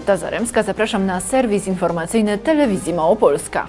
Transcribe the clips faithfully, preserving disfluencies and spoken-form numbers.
Elżbieta Zaremska, zapraszam na serwis informacyjny Telewizji Małopolska.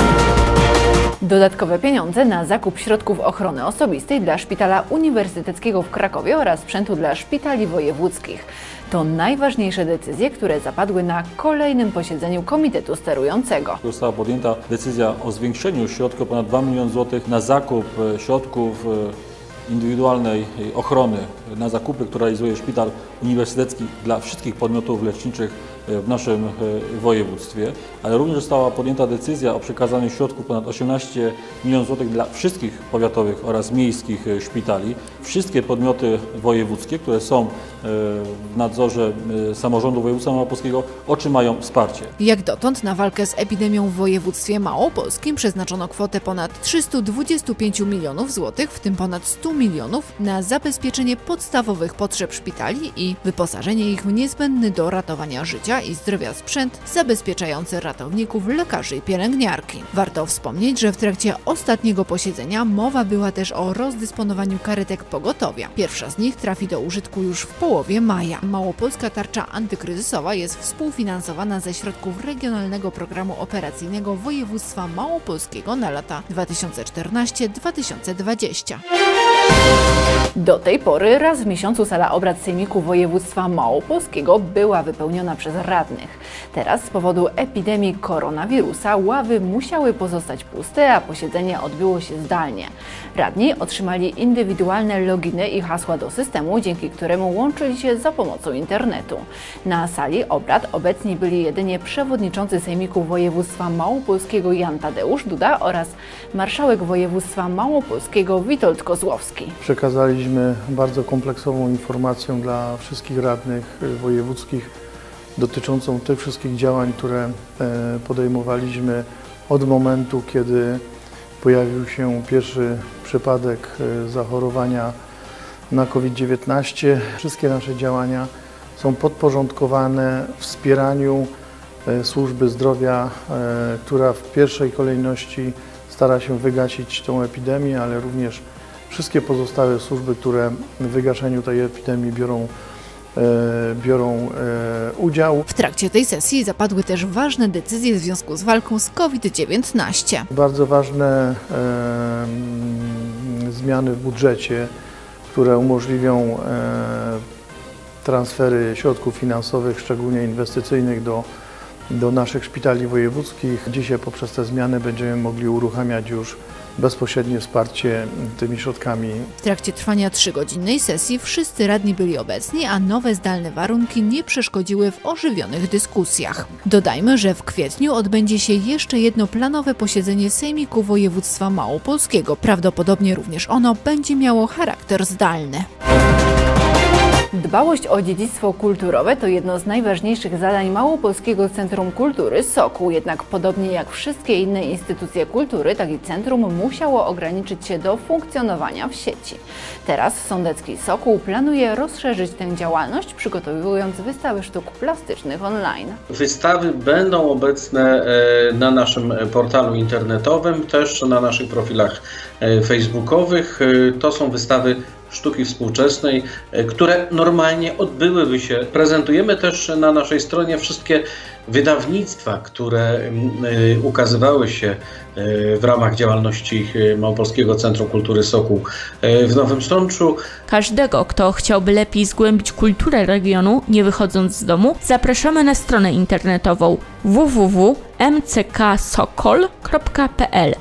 Dodatkowe pieniądze na zakup środków ochrony osobistej dla Szpitala Uniwersyteckiego w Krakowie oraz sprzętu dla szpitali wojewódzkich. To najważniejsze decyzje, które zapadły na kolejnym posiedzeniu Komitetu Sterującego. Została podjęta decyzja o zwiększeniu środków ponad dwa miliony złotych na zakup środków indywidualnej ochrony, na zakupy, które realizuje Szpital Uniwersytecki dla wszystkich podmiotów leczniczych w naszym województwie, ale również została podjęta decyzja o przekazaniu środków ponad osiemnaście milionów złotych dla wszystkich powiatowych oraz miejskich szpitali. Wszystkie podmioty wojewódzkie, które są w nadzorze samorządu województwa małopolskiego, otrzymają wsparcie. Jak dotąd na walkę z epidemią w województwie małopolskim przeznaczono kwotę ponad trzystu dwudziestu pięciu milionów złotych, w tym ponad stu milionów na zabezpieczenie podstawowych potrzeb szpitali i wyposażenie ich w niezbędny do ratowania życia i zdrowia sprzęt zabezpieczający ratowników, lekarzy i pielęgniarki. Warto wspomnieć, że w trakcie ostatniego posiedzenia mowa była też o rozdysponowaniu karetek pogotowia. Pierwsza z nich trafi do użytku już w połowie maja. Małopolska tarcza antykryzysowa jest współfinansowana ze środków Regionalnego Programu Operacyjnego Województwa Małopolskiego na lata dwa tysiące czternasty do dwa tysiące dwudziestego. Do tej pory raz w miesiącu sala obrad Sejmiku Województwa Małopolskiego była wypełniona przez radnych. Teraz z powodu epidemii koronawirusa ławy musiały pozostać puste, a posiedzenie odbyło się zdalnie. Radni otrzymali indywidualne loginy i hasła do systemu, dzięki któremu łączyli się za pomocą internetu. Na sali obrad obecni byli jedynie przewodniczący Sejmiku Województwa Małopolskiego Jan Tadeusz Duda oraz marszałek województwa małopolskiego Witold Kozłowski. Przekazaliśmy bardzo kompleksową informację dla wszystkich radnych wojewódzkich dotyczącą tych wszystkich działań, które podejmowaliśmy od momentu, kiedy pojawił się pierwszy przypadek zachorowania na COVID dziewiętnaście. Wszystkie nasze działania są podporządkowane wspieraniu służby zdrowia, która w pierwszej kolejności stara się wygasić tą epidemię, ale również wszystkie pozostałe służby, które w wygaszeniu tej epidemii biorą, e, biorą e, udział. W trakcie tej sesji zapadły też ważne decyzje w związku z walką z COVID dziewiętnaście. Bardzo ważne e, zmiany w budżecie, które umożliwią e, transfery środków finansowych, szczególnie inwestycyjnych do do naszych szpitali wojewódzkich. Dzisiaj poprzez te zmiany będziemy mogli uruchamiać już bezpośrednie wsparcie tymi środkami. W trakcie trwania trzygodzinnej sesji wszyscy radni byli obecni, a nowe zdalne warunki nie przeszkodziły w ożywionych dyskusjach. Dodajmy, że w kwietniu odbędzie się jeszcze jedno planowe posiedzenie Sejmiku Województwa Małopolskiego. Prawdopodobnie również ono będzie miało charakter zdalny. Dbałość o dziedzictwo kulturowe to jedno z najważniejszych zadań Małopolskiego Centrum Kultury Sokół, jednak podobnie jak wszystkie inne instytucje kultury, taki centrum musiało ograniczyć się do funkcjonowania w sieci. Teraz Sądecki Sokół planuje rozszerzyć tę działalność, przygotowując wystawy sztuk plastycznych online. Wystawy będą obecne na naszym portalu internetowym, też na naszych profilach facebookowych. To są wystawy sztuki współczesnej, które normalnie odbyłyby się. Prezentujemy też na naszej stronie wszystkie wydawnictwa, które ukazywały się w ramach działalności Małopolskiego Centrum Kultury Sokół w Nowym Sączu. Każdego, kto chciałby lepiej zgłębić kulturę regionu, nie wychodząc z domu, zapraszamy na stronę internetową w w w kropka m c k sokol kropka p l.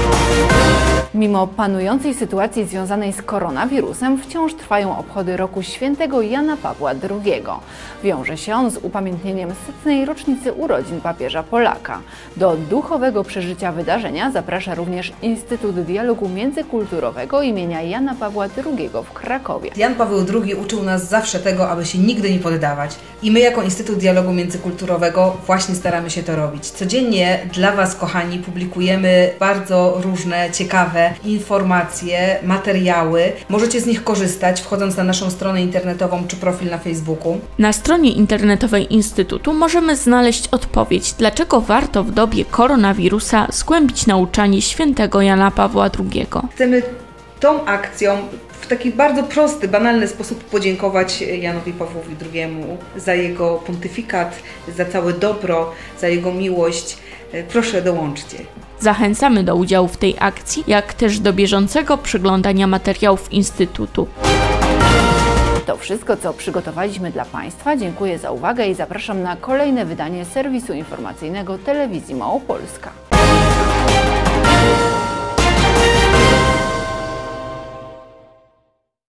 Mimo panującej sytuacji związanej z koronawirusem wciąż trwają obchody roku świętego Jana Pawła drugiego. Wiąże się on z upamiętnieniem setnej rocznicy urodzin papieża Polaka. Do duchowego przeżycia wydarzenia zaprasza również Instytut Dialogu Międzykulturowego imienia Jana Pawła drugiego w Krakowie. Jan Paweł drugi uczył nas zawsze tego, aby się nigdy nie poddawać. I my jako Instytut Dialogu Międzykulturowego właśnie staramy się to robić. Codziennie dla Was, kochani, publikujemy bardzo różne, ciekawe informacje, materiały. Możecie z nich korzystać, wchodząc na naszą stronę internetową czy profil na Facebooku. Na stronie internetowej Instytutu możemy znaleźć odpowiedź, dlaczego warto w dobie koronawirusa zgłębić nauczanie świętego Jana Pawła drugiego. Chcemy tą akcją w taki bardzo prosty, banalny sposób podziękować Janowi Pawłowi drugiemu za jego pontyfikat, za całe dobro, za jego miłość. Proszę, dołączcie. Zachęcamy do udziału w tej akcji, jak też do bieżącego przeglądania materiałów Instytutu. To wszystko, co przygotowaliśmy dla Państwa. Dziękuję za uwagę i zapraszam na kolejne wydanie serwisu informacyjnego Telewizji Małopolska.